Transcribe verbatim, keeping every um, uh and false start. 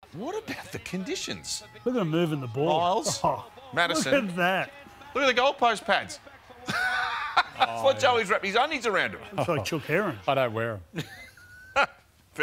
What about the conditions? Look at him moving the ball. Miles, oh, Madison. Look at that. Look at the goalpost pads. That's Oh, what yeah. Joey's wrapped his undies around him. Looks like Chook Heron. I don't wear them.